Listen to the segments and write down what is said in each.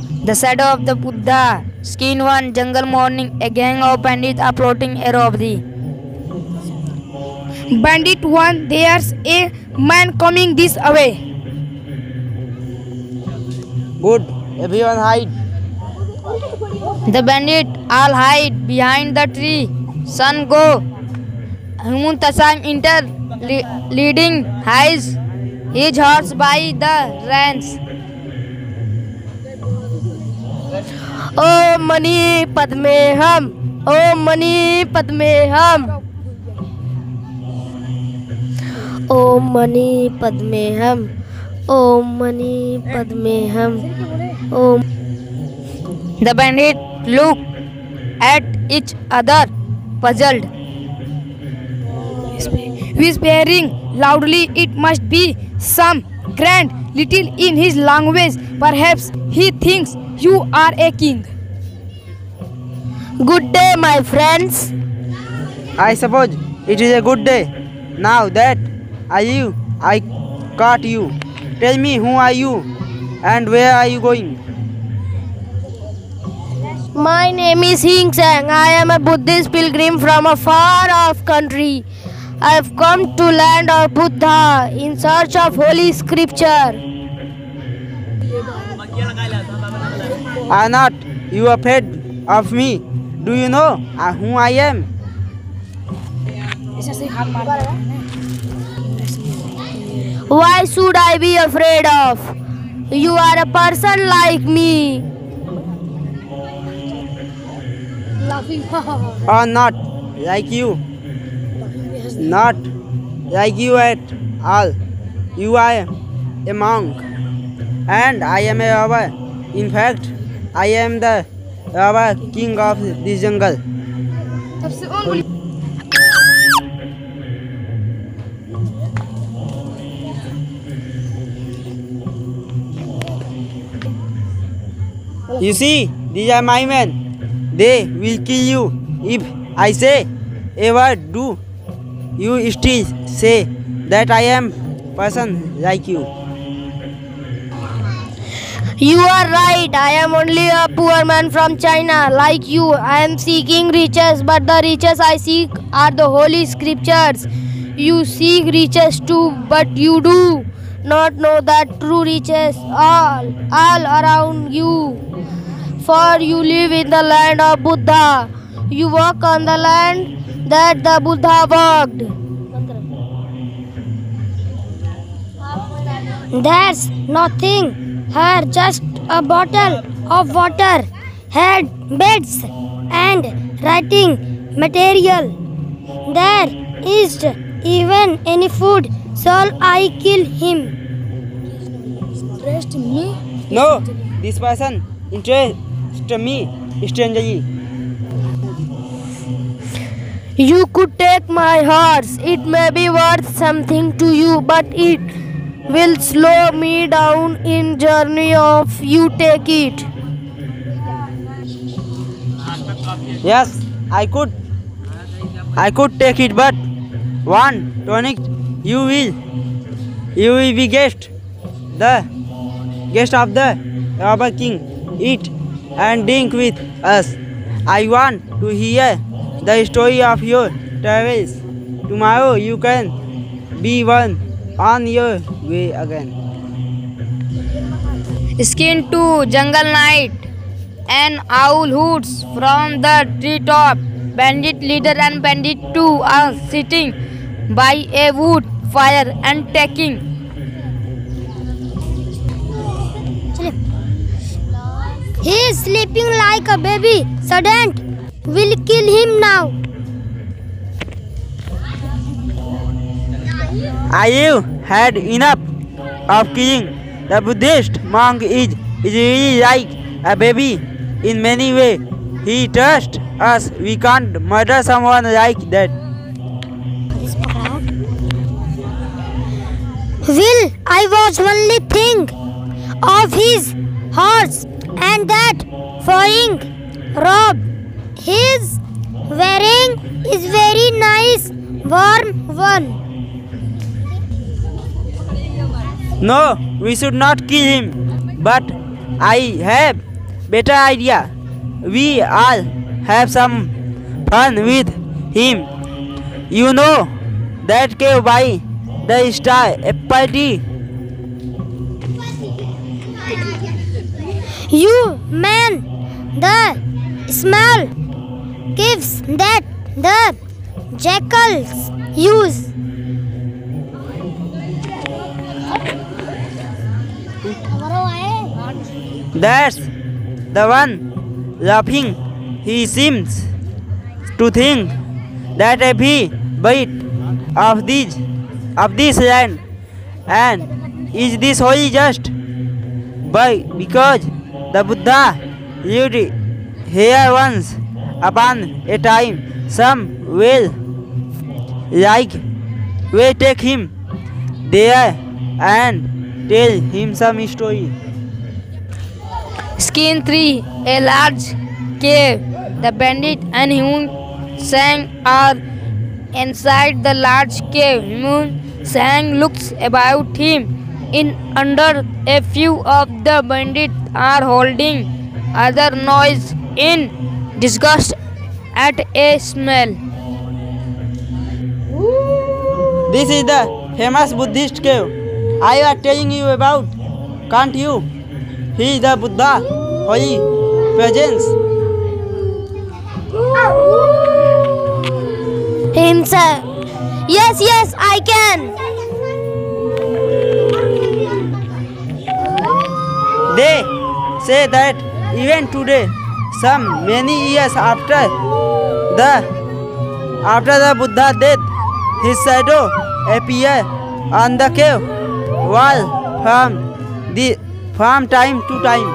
The shadow of the Buddha. Skin 1. Jungle morning. A gang of bandits are plotting a robbery. Bandit 1. There's a man coming this way. Good. Everyone hide. The bandits all hide behind the tree. Sun go. Muntasam enter leading his horse by the reins. Om Mani Padme Hum. Om Mani Padme Hum. Om Mani Padme Hum. Om Mani Padme Hum. Om. The bandits look at each other, puzzled. Whispering loudly, it must be some grand little in his language. Perhaps he thinks you are a king. Good day, my friends. I suppose it is a good day. Now that I caught you. Tell me, who are you and where are you going? My name is Hing Sang. I am a Buddhist pilgrim from a far-off country. I have come to land of Buddha in search of holy scripture. Are not you afraid of me? Do you know who I am? Why should I be afraid of? You are a person like me. Or not like you? Not like you at all. You are a monk and I am a robber. In fact, I am the robber king of this jungle. You see, these are my men. They will kill you if I say a word. Do you still say that I am person like you? You are right. I am only a poor man from China. Like you, I am seeking riches, but the riches I seek are the holy scriptures. You seek riches too, but you do not know that true riches all around you. For you live in the land of Buddha. You walk on the land that the Buddha walked. There's nothing here, just a bottle of water, head, beds, and writing material. There isn't even any food. Shall I kill him? No, this person interests me strangely. You could take my horse. It may be worth something to you, but it will slow me down in journey of you take it. Yes, I could take it, but one tonic you will be guest of the robber king. Eat and drink with us. I want to hear the story of your travels. Tomorrow you can be on your way again. Skin 2. Jungle night. An owl hoots from the treetop. Bandit leader and bandit 2 are sitting by a wood fire and taking. He is sleeping like a baby. Sudden will kill him now. Are you had enough of killing? The Buddhist monk is really like a baby in many ways. He trusts us. We can't murder someone like that. Will, I was only think of his horse and that flying robe he is wearing is very nice, warm one. No, we should not kill him. But I have better idea. We all have some fun with him. You know that cave by the star apple tree. You man, the small caves that the jackals use. That's the one laughing. He seems to think that every bite of this land and is this holy just because the Buddha lived here once upon a time. Some will like we take him there and tell him some story. Scene 3. A large cave. The bandit and Human Sang are inside the large cave. Human Sang looks about him. In under a few of the bandits are holding other noise in disgust at a smell. This is the famous Buddhist cave I was telling you about. Can't you? He is the Buddha, holy presence. Himself. Yes, I can. They say that even today, some many years after the Buddha death, his shadow appear on the cave wall from time to time.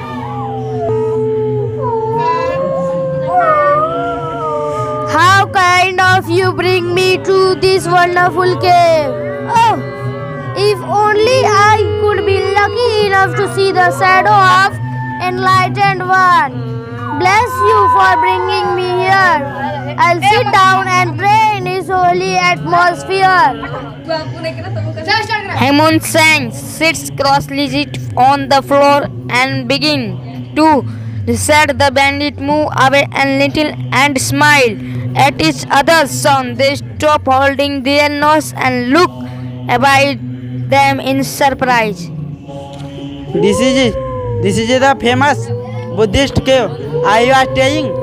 How kind of you bring me to this wonderful cave. Oh, if only I could be lucky enough to see the shadow of enlightened one. Bless you for bringing me here. I'll sit down and pray in his holy atmosphere. Human Sang sits cross-legged on the floor and begin to recite. The bandit move away a little and smile at each other's sound. They stop holding their nose and look about them in surprise. This is the famous Buddhist cave I was telling.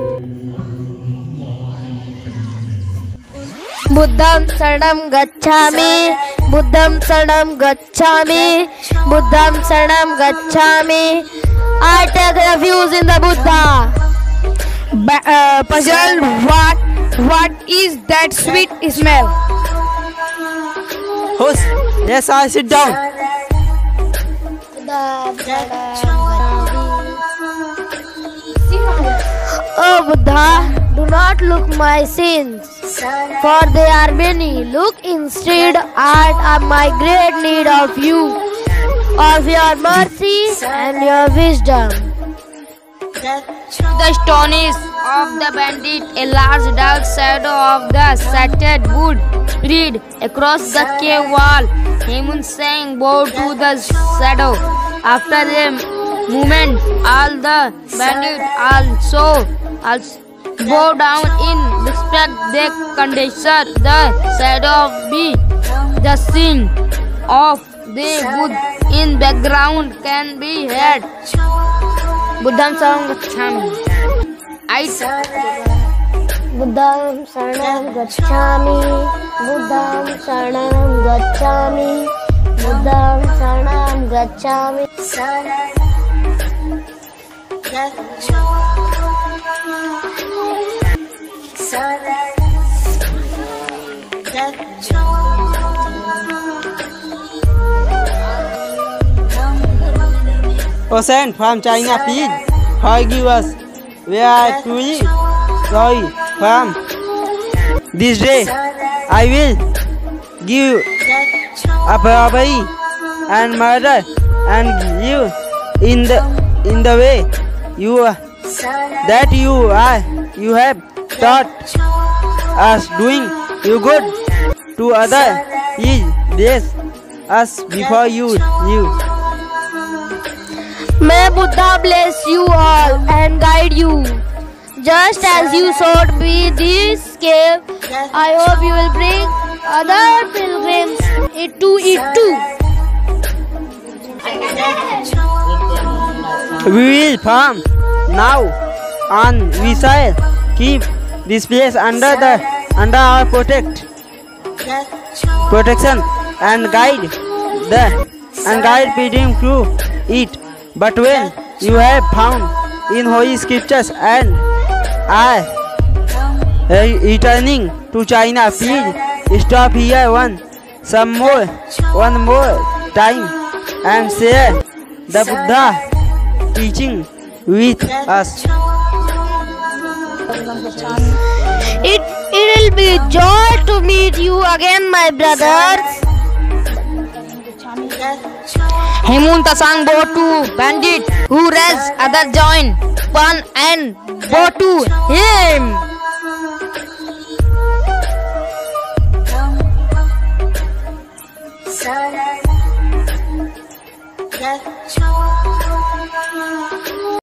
Buddham Saranam Gacchami, Buddham Saranam Gacchami, Buddham Saranam Gacchami. I take refuge in the Buddha. Puzzle, what is that sweet smell? Hush, yes, I sit down. Oh Buddha, do not look my sins, for they are many. Look instead at my great need of you, of your mercy and your wisdom. The stones of the bandit, a large dark shadow of the shattered wood spread across the cave wall. Human Sang bowed to the shadow. After a moment, all the bandits also bow down in respect. They consider the shadow be the scene of the wood in background can be heard. Buddham Saranam Gacchami. Buddham Saranam Gacchami, Buddham Saranam Gacchami, Buddham Saranam Gacchami. O saint from China, please forgive us. We are truly sorry. From this day, I will give up robbery and murder and live in the way you have taught us. Doing you good to others is bless us before you live. May Buddha bless you all and guide you. Just as you sought me this cave, I hope you will bring other pilgrims to it too. We will farm now, and we shall keep this place under our protection and guide pilgrim through it. But when you have found in holy scriptures and are returning to China, please stop here one more time and share the Buddha teaching with us. It will be joy to meet you again, my brothers. Hemunta sang Botu bandit who raised other join Pan and Botu him.